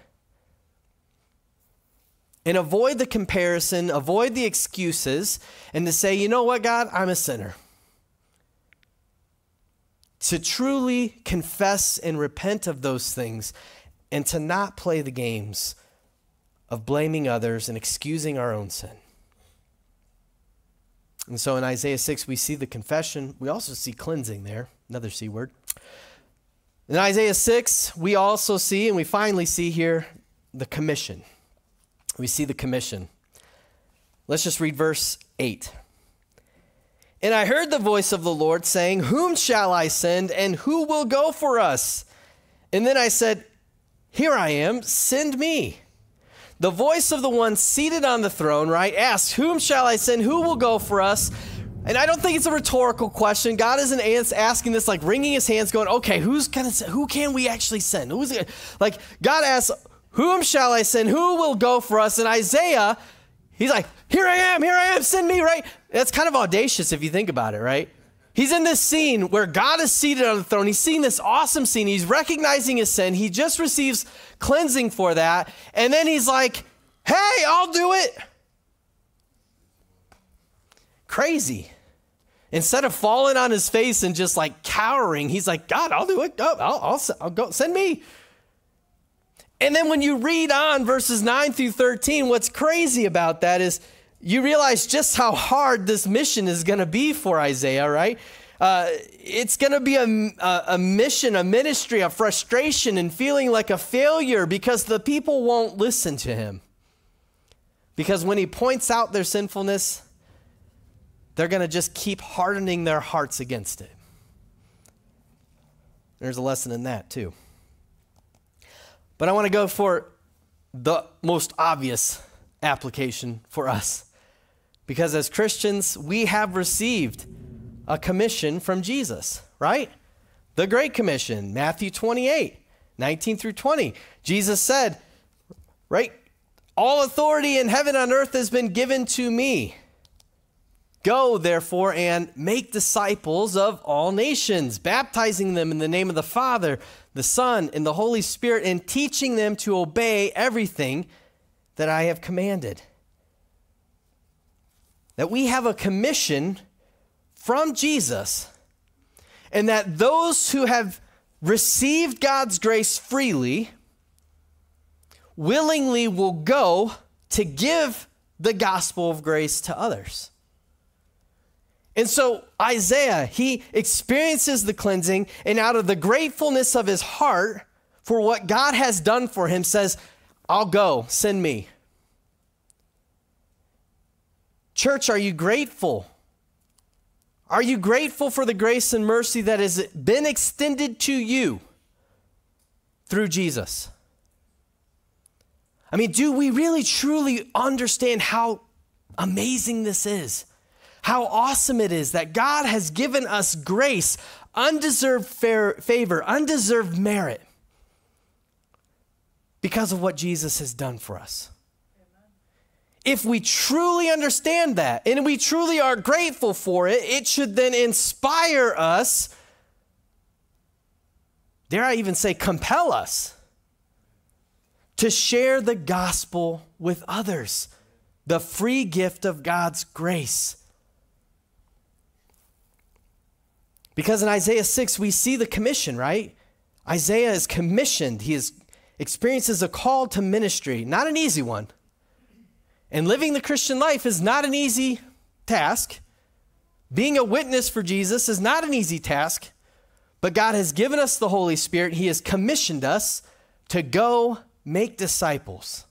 And avoid the comparison, avoid the excuses, and to say, you know what, God, I'm a sinner. To truly confess and repent of those things, and to not play the games of blaming others and excusing our own sin. And so in Isaiah six, we see the confession. We also see cleansing there. Another C word. In Isaiah six, we also see, and we finally see here, the commission. We see the commission. Let's just read verse eight. And I heard the voice of the Lord saying, whom shall I send, and who will go for us? And then I said, here I am, send me. The voice of the one seated on the throne, right, asks, whom shall I send? Who will go for us? And I don't think it's a rhetorical question. God isn't asking this, like wringing his hands, going, okay, who's gonna, who can we actually send? Who's it? Like, God asks, whom shall I send? Who will go for us? And Isaiah, he's like, here I am, here I am, send me, right? That's kind of audacious if you think about it, right? He's in this scene where God is seated on the throne. He's seeing this awesome scene. He's recognizing his sin. He just receives cleansing for that. And then he's like, hey, I'll do it. Crazy. Instead of falling on his face and just like cowering, he's like, God, I'll do it. Oh, I'll, I'll, I'll go, send me. And then when you read on verses nine through thirteen, what's crazy about that is you realize just how hard this mission is going to be for Isaiah, right? Uh, it's going to be a, a, a mission, a ministry, a frustration and feeling like a failure because the people won't listen to him. Because when he points out their sinfulness, they're going to just keep hardening their hearts against it. There's a lesson in that too. But I want to go for the most obvious application for us. Because as Christians, we have received a commission from Jesus, right? The Great Commission, Matthew twenty-eight, nineteen through twenty. Jesus said, right, all authority in heaven and on earth has been given to me. Go, therefore, and make disciples of all nations, baptizing them in the name of the Father, the Son, and the Holy Spirit, and teaching them to obey everything that I have commanded. That we have a commission from Jesus, and that those who have received God's grace freely willingly will go to give the gospel of grace to others. And so Isaiah, he experiences the cleansing, and out of the gratefulness of his heart for what God has done for him, says, I'll go, send me. Church, are you grateful? Are you grateful for the grace and mercy that has been extended to you through Jesus? I mean, do we really truly understand how amazing this is? How awesome it is that God has given us grace, undeserved fair, favor, undeserved merit because of what Jesus has done for us. If we truly understand that and we truly are grateful for it, it should then inspire us, dare I even say compel us, to share the gospel with others, the free gift of God's grace. Because in Isaiah six, we see the commission, right? Isaiah is commissioned. He is, experiences a call to ministry, not an easy one. And living the Christian life is not an easy task. Being a witness for Jesus is not an easy task. But God has given us the Holy Spirit. He has commissioned us to go make disciples.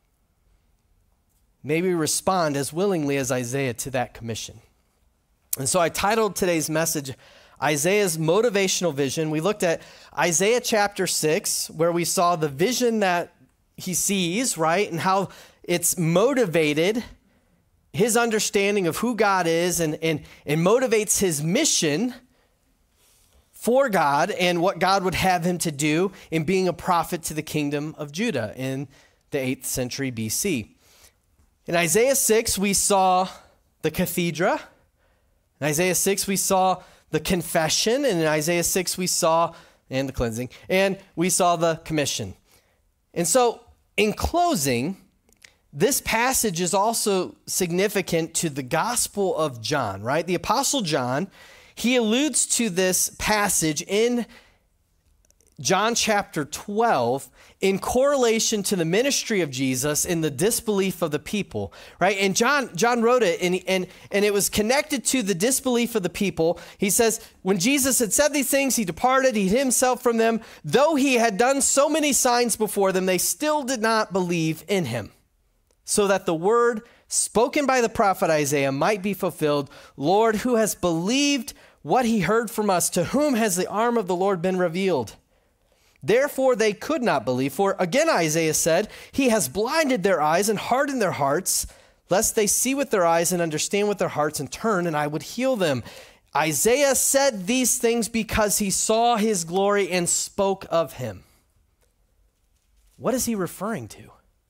May we respond as willingly as Isaiah to that commission. And so I titled today's message, Isaiah's Motivational Vision. We looked at Isaiah chapter six, where we saw the vision that he sees, right? And how it's motivated his understanding of who God is, and, and, and motivates his mission for God and what God would have him to do in being a prophet to the kingdom of Judah in the eighth century B C. In Isaiah six, we saw the cathedra. In Isaiah six, we saw the confession. And in Isaiah six, we saw, and the cleansing, and we saw the commission. And so, in closing, this passage is also significant to the Gospel of John, right? The Apostle John, he alludes to this passage in John chapter twelve in correlation to the ministry of Jesus and the disbelief of the people, right? And John John wrote it, and, and, and it was connected to the disbelief of the people. He says, when Jesus had said these things, he departed, he hid himself from them. Though he had done so many signs before them, they still did not believe in him. So that the word spoken by the prophet Isaiah might be fulfilled, Lord, who has believed what he heard from us? To whom has the arm of the Lord been revealed? Therefore they could not believe. For again Isaiah said, he has blinded their eyes and hardened their hearts, lest they see with their eyes and understand with their hearts and turn, and I would heal them. Isaiah said these things because he saw his glory and spoke of him. What is he referring to?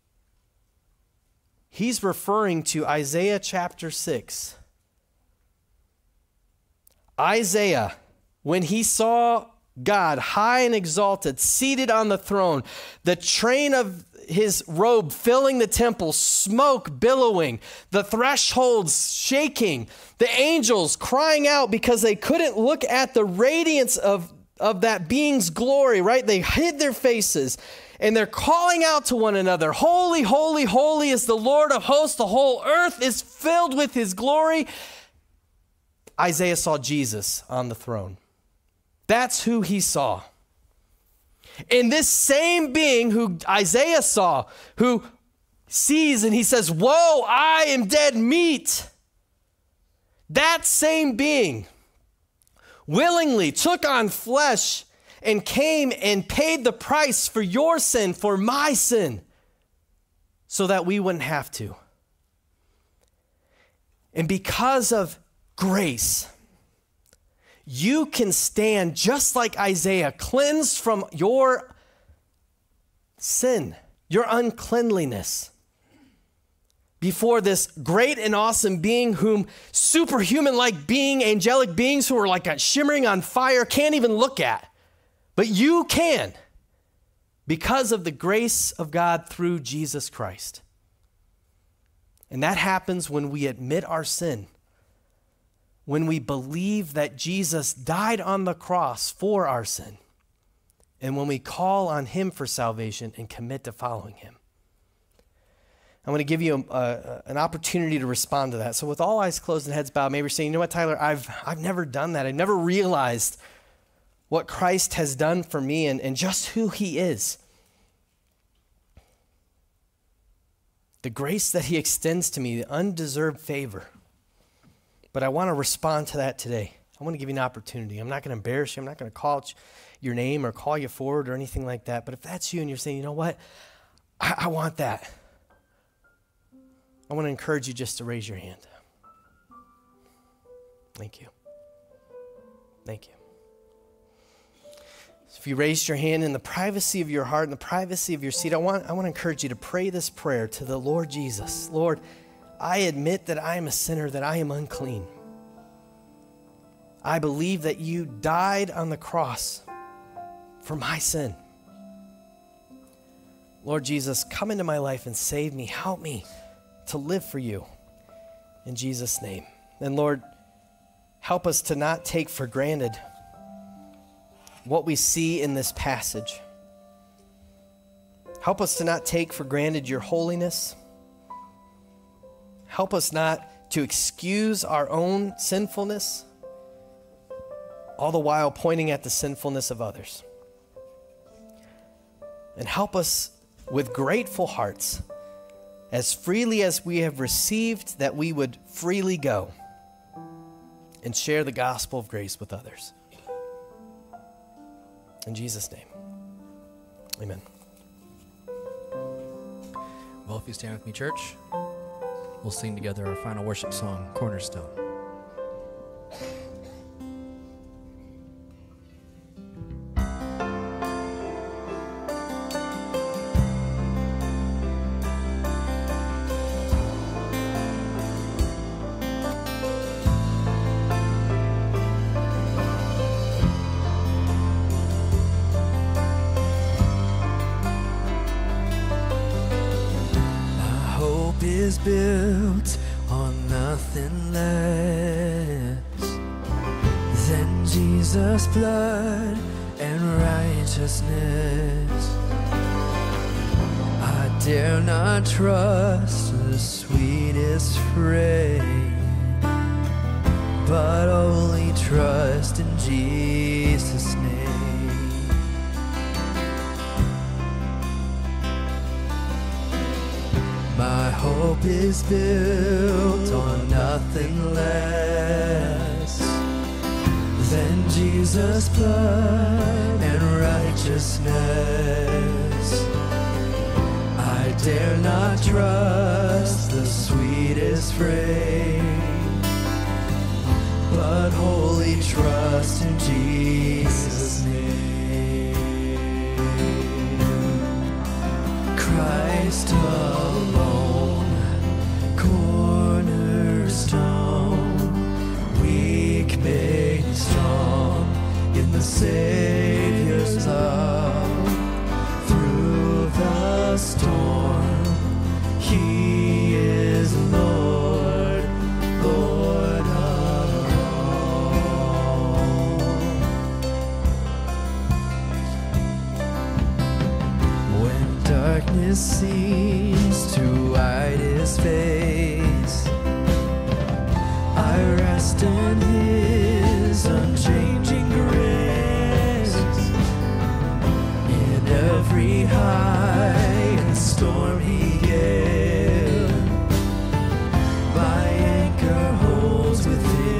He's referring to Isaiah chapter six. Isaiah, when he saw God high and exalted, seated on the throne, the train of his robe filling the temple, smoke billowing, the thresholds shaking, the angels crying out because they couldn't look at the radiance of, of that being's glory, right? They hid their faces. And they're calling out to one another, holy, holy, holy is the Lord of hosts. The whole earth is filled with his glory. Isaiah saw Jesus on the throne. That's who he saw. And this same being who Isaiah saw, who sees and he says, woe, I am dead meat. that same being willingly took on flesh and came and paid the price for your sin, for my sin, so that we wouldn't have to. And because of grace, you can stand just like Isaiah, cleansed from your sin, your uncleanliness, before this great and awesome being whom superhuman-like being, angelic beings who are like a shimmering on fire can't even look at. But you can, because of the grace of God through Jesus Christ. And that happens when we admit our sin, when we believe that Jesus died on the cross for our sin, and when we call on him for salvation and commit to following him. I'm going to give you a, a, an opportunity to respond to that. So with all eyes closed and heads bowed, maybe you're saying, you know what, Tyler, I've, I've never done that. I've never realized what Christ has done for me and, and just who he is. The grace that he extends to me, the undeserved favor. But I want to respond to that today. I want to give you an opportunity. I'm not going to embarrass you. I'm not going to call your name or call you forward or anything like that. But if that's you and you're saying, you know what, I, I want that. I want to encourage you just to raise your hand. Thank you. Thank you. So if you raised your hand in the privacy of your heart, in the privacy of your seat, I want, I want to encourage you to pray this prayer to the Lord Jesus. Lord, I admit that I am a sinner, that I am unclean. I believe that you died on the cross for my sin. Lord Jesus, come into my life and save me. Help me to live for you in Jesus' name. And Lord, help us to not take for granted what we see in this passage. Help us to not take for granted your holiness. Help us not to excuse our own sinfulness, all the while pointing at the sinfulness of others. And help us with grateful hearts, as freely as we have received, that we would freely go and share the gospel of grace with others. In Jesus' name, amen. Well, if you stand with me, church, we'll sing together our final worship song, Cornerstone. Is built on nothing less than Jesus' blood and righteousness. I dare not trust the sweetest frame, but only trust in Jesus' name. My hope is built on nothing less than Jesus' blood and righteousness. I dare not trust the sweetest frame, but wholly trust in Jesus' name. Christ alone, cornerstone, weak made strong in the Savior's love. Through the storm, he is Lord, Lord of all. When darkness seems to hide his face, I rest in his unchanging grace. In every high and stormy gale, my anchor holds within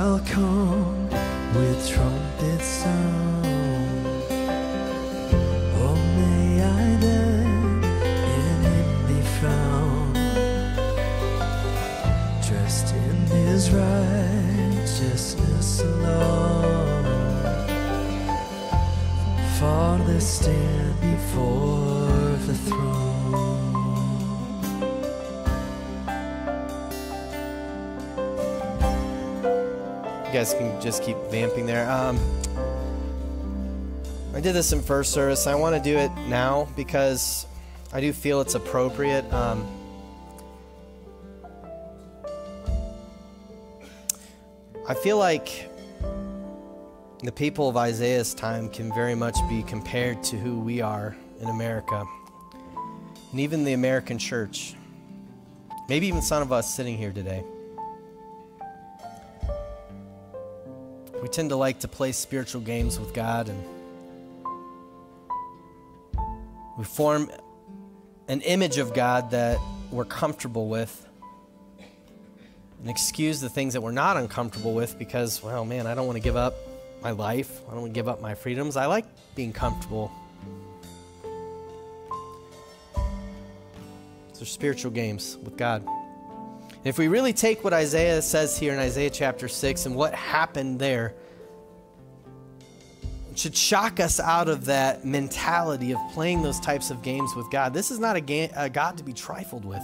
I'll come with trumpet sound. Oh, may I then in him be found, dressed in his righteousness alone, faultless stand before the throne. You guys can just keep vamping there. Um, I did this in first service. I want to do it now because I do feel it's appropriate. Um, I feel like the people of Isaiah's time can very much be compared to who we are in America, and even the American church. Maybe even some of us sitting here today. We tend to like to play spiritual games with God, and we form an image of God that we're comfortable with and excuse the things that we're not uncomfortable with because, well, man, I don't want to give up my life. I don't want to give up my freedoms. I like being comfortable. These are spiritual games with God. If we really take what Isaiah says here in Isaiah chapter six and what happened there, it should shock us out of that mentality of playing those types of games with God. This is not a, ga- a God to be trifled with.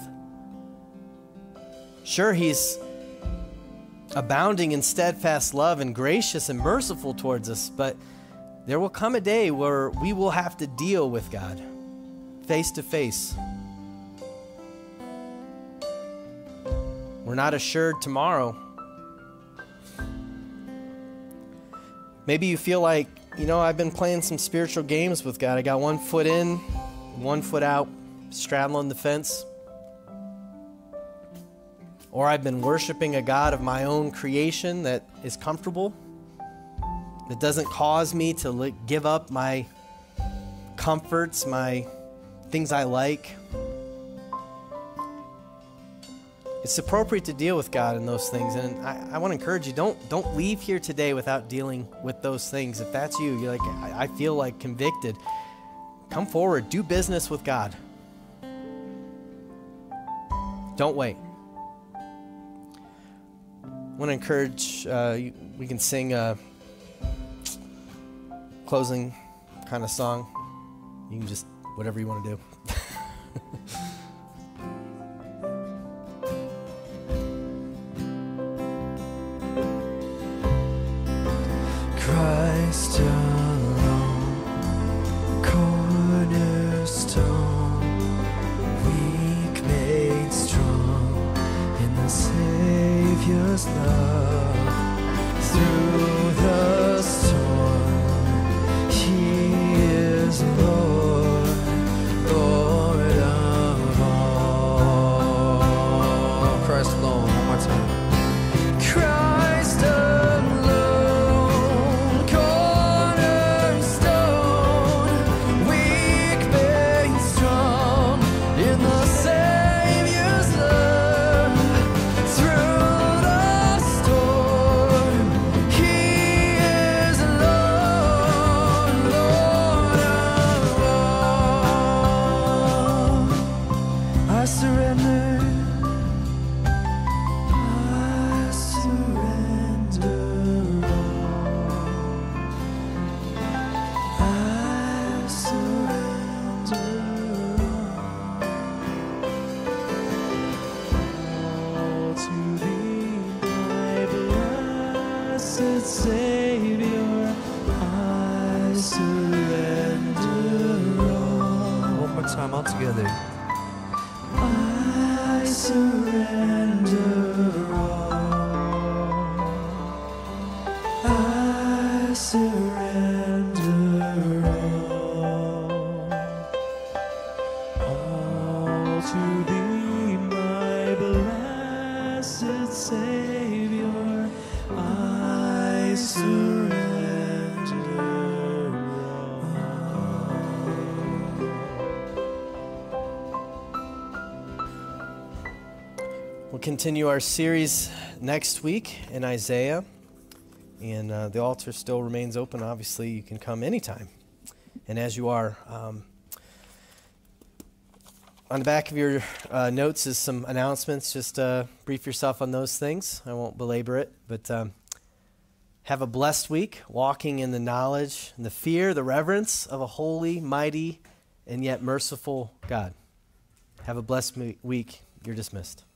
Sure, he's abounding in steadfast love and gracious and merciful towards us, but there will come a day where we will have to deal with God face to face. We're not assured tomorrow. Maybe you feel like, you know, I've been playing some spiritual games with God. I got one foot in, one foot out, straddling the fence. Or I've been worshiping a God of my own creation that is comfortable, that doesn't cause me to li- give up my comforts, my things I like. It's appropriate to deal with God in those things, and I, I want to encourage you, don't don't leave here today without dealing with those things. If that's you, you're like, I, I feel like convicted. Come forward, do business with God. Don't wait. I want to encourage, uh, we can sing a closing kind of song. You can just, whatever you want to do. Christ alone, cornerstone, weak made strong in the Savior's love. Through the storm, He is Lord, Lord of all. Christ alone, one more time. Christ alone. Savior, I surrender all. One more time, all together. I surrender all. I surrender all. All to Thee, my blessed Savior, I surrender all. We'll continue our series next week in Isaiah. And uh, the altar still remains open. Obviously, you can come anytime. And as you are, um, on the back of your uh, notes is some announcements. Just uh, brief yourself on those things. I won't belabor it, but um, have a blessed week, walking in the knowledge and the fear, the reverence of a holy, mighty, and yet merciful God. Have a blessed me- week. You're dismissed.